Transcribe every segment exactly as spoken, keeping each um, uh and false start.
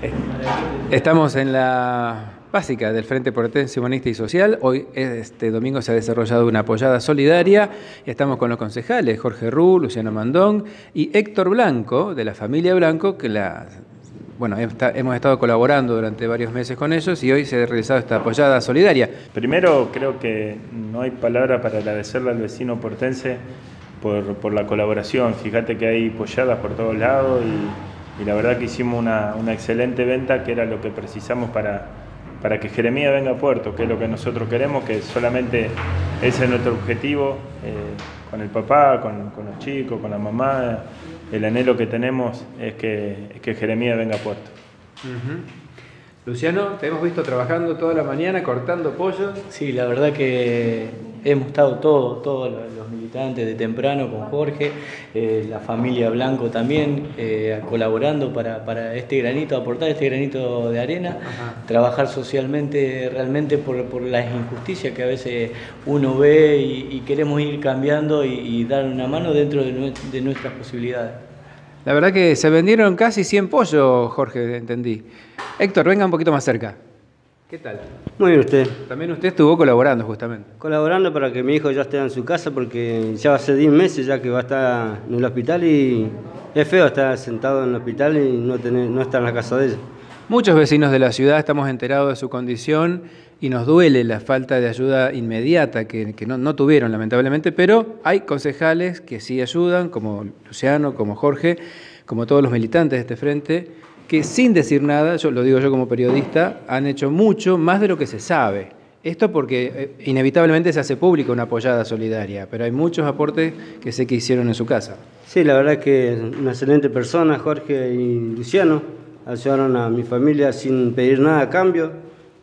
Estamos en la básica del Frente Porteño Humanista y Social. Hoy, este domingo, se ha desarrollado una apoyada solidaria. Estamos con los concejales Jorge Ru, Luciano Mandón y Héctor Blanco, de la familia Blanco, que la, bueno, está, hemos estado colaborando durante varios meses con ellos y hoy se ha realizado esta apoyada solidaria. Primero, creo que no hay palabra para agradecerle al vecino portense por, por la colaboración. Fíjate que hay apoyadas por todos lados y, y la verdad que hicimos una, una excelente venta, que era lo que precisamos para... para que Jeremías venga a Puerto, que es lo que nosotros queremos, que solamente ese es nuestro objetivo, eh, con el papá, con, con los chicos, con la mamá. El anhelo que tenemos es que, es que Jeremías venga a Puerto. Uh-huh. Luciano, te hemos visto trabajando toda la mañana, cortando pollos. Sí, la verdad que hemos estado todos, todos los militantes de temprano con Jorge, eh, la familia Blanco también, eh, colaborando para, para este granito, aportar este granito de arena. Ajá. Trabajar socialmente realmente por, por las injusticias que a veces uno ve y, y queremos ir cambiando y, y dar una mano dentro de, nu de nuestras posibilidades. La verdad que se vendieron casi cien pollos, Jorge, entendí. Héctor, venga un poquito más cerca. ¿Qué tal? Muy bien, usted. También usted estuvo colaborando, justamente. Colaborando para que mi hijo ya esté en su casa, porque ya va a ser diez meses ya que va a estar en el hospital y es feo estar sentado en el hospital y no, tener, no estar en la casa de ella. Muchos vecinos de la ciudad estamos enterados de su condición y nos duele la falta de ayuda inmediata que, que no, no tuvieron, lamentablemente, pero hay concejales que sí ayudan, como Luciano, como Jorge, como todos los militantes de este frente, que sin decir nada, yo lo digo yo como periodista, han hecho mucho más de lo que se sabe. Esto porque eh, inevitablemente se hace pública una apoyada solidaria, pero hay muchos aportes que sé que hicieron en su casa. Sí, la verdad es que una excelente persona, Jorge y Luciano, ayudaron a mi familia sin pedir nada a cambio.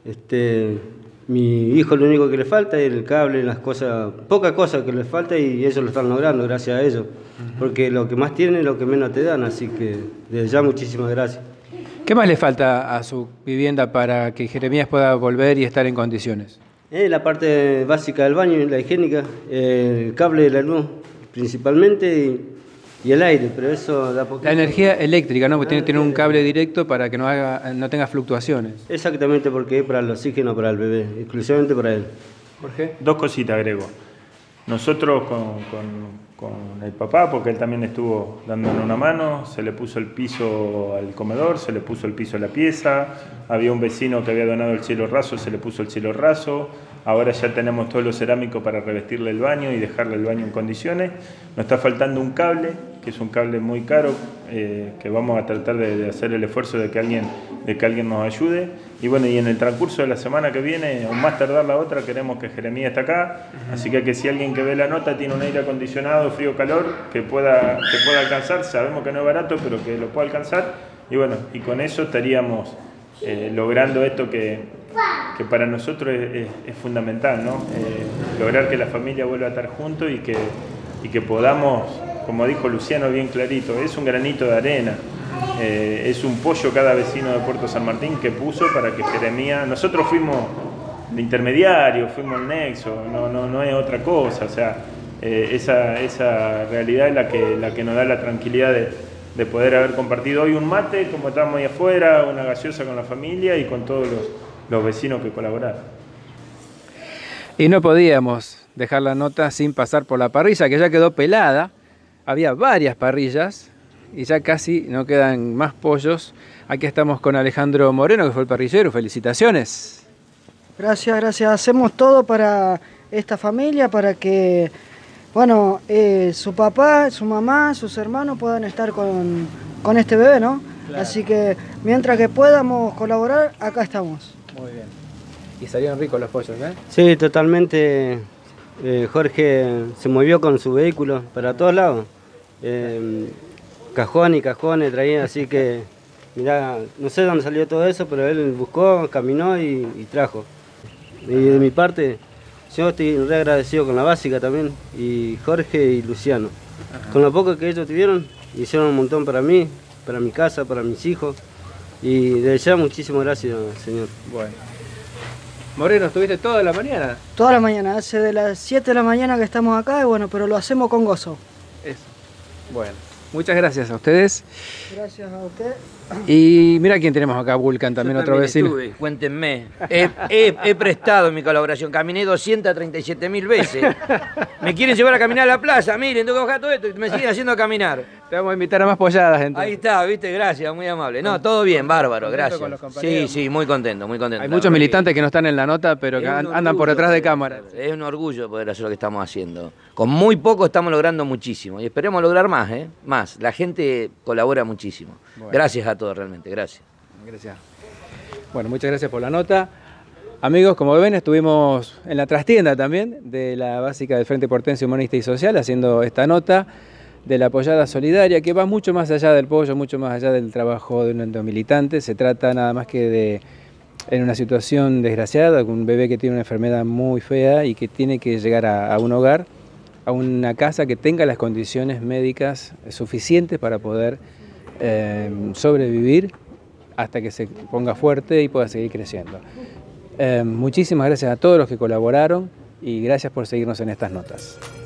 Este, mi hijo lo único que le falta es el cable, las cosas, poca cosa que le falta y ellos lo están logrando gracias a ellos. Uh-huh. Porque lo que más tienen es lo que menos te dan, así que desde ya muchísimas gracias. ¿Qué más le falta a su vivienda para que Jeremías pueda volver y estar en condiciones? Eh, la parte básica del baño, la higiénica, eh, el cable de la luz principalmente y, y el aire, pero eso da poquito. La energía eléctrica, ¿no? Porque tiene, tiene un cable directo para que no, haga, no tenga fluctuaciones. Exactamente, porque es para el oxígeno para el bebé, exclusivamente para él. Jorge. Dos cositas agrego. Nosotros con, con, con el papá, porque él también estuvo dándonos una mano, se le puso el piso al comedor, se le puso el piso a la pieza, había un vecino que había donado el cielo raso, se le puso el cielo raso, ahora ya tenemos todo lo cerámico para revestirle el baño y dejarle el baño en condiciones. Nos está faltando un cable, que es un cable muy caro, eh, que vamos a tratar de, de hacer el esfuerzo de que, alguien, de que alguien nos ayude. Y bueno, y en el transcurso de la semana que viene, o más tardar la otra, queremos que Jeremías esté acá. Uh-huh. Así que, que si alguien que ve la nota tiene un aire acondicionado, frío, calor, que pueda, que pueda alcanzar, sabemos que no es barato, pero que lo pueda alcanzar. Y bueno, y con eso estaríamos eh, logrando esto que, que para nosotros es, es, es fundamental, ¿no? Eh, lograr que la familia vuelva a estar juntos y que, y que podamos, como dijo Luciano bien clarito, es un granito de arena. Eh, es un pollo cada vecino de Puerto San Martín que puso para que Jeremías... Nosotros fuimos de intermediario, fuimos el nexo, no, no, no es otra cosa. O sea, eh, esa, esa realidad es la que, la que nos da la tranquilidad de, de poder haber compartido hoy un mate, como estábamos ahí afuera, una gaseosa con la familia y con todos los, los vecinos que colaboraron. Y no podíamos dejar la nota sin pasar por la parrilla, que ya quedó pelada. Había varias parrillas y ya casi no quedan más pollos. Aquí estamos con Alejandro Moreno, que fue el parrillero. Felicitaciones. Gracias, gracias. Hacemos todo para esta familia, para que, bueno, eh, su papá, su mamá, sus hermanos puedan estar con, con este bebé, ¿no? Claro. Así que mientras que podamos colaborar, acá estamos. Muy bien. Y salieron ricos los pollos, ¿eh? Sí, totalmente. Eh, Jorge se movió con su vehículo para todos lados. Eh, cajón y cajones traía, así que mirá, no sé dónde salió todo eso, pero él buscó, caminó y, y trajo. Y de mi parte, yo estoy re agradecido con la básica también, y Jorge y Luciano. Ajá. Con lo poco que ellos tuvieron, hicieron un montón para mí, para mi casa, para mis hijos, y desde ya muchísimas gracias, señor. Bueno. Moreno, ¿estuviste toda la mañana? Toda la mañana, hace de las siete de la mañana que estamos acá, y bueno, pero lo hacemos con gozo. Eso, bueno. Muchas gracias a ustedes. Gracias a usted. Y mira quién tenemos acá, Vulcan, también Yo otro también vecino. estuve, cuéntenme. He, he- he prestado mi colaboración. Caminé doscientas treinta y siete mil veces. Me quieren llevar a caminar a la plaza. Miren, tengo que bajar todo esto y me siguen haciendo caminar. Te vamos a invitar a más polladas, gente. Ahí está, viste, gracias, muy amable. No, todo bien, bárbaro, contento gracias. con los Sí, compañeros. sí, muy contento, muy contento. Hay La muchos verdad militantes que no están en la nota, pero que que es an- un andan por orgullo detrás de poder cámara. hacer- Es un orgullo poder hacer lo que estamos haciendo. Con muy poco estamos logrando muchísimo y esperemos lograr más, ¿eh? Más. La gente colabora muchísimo. Bueno. Gracias a todos, realmente, gracias. Gracias. Bueno, muchas gracias por la nota. Amigos, como ven, estuvimos en la trastienda también de la básica del Frente Portense Humanista y Social haciendo esta nota de la pollada solidaria que va mucho más allá del pollo, mucho más allá del trabajo de un militante. Se trata nada más que de, en una situación desgraciada, con un bebé que tiene una enfermedad muy fea y que tiene que llegar a, a un hogar, a una casa que tenga las condiciones médicas suficientes para poder eh, sobrevivir hasta que se ponga fuerte y pueda seguir creciendo. Eh, muchísimas gracias a todos los que colaboraron y gracias por seguirnos en estas notas.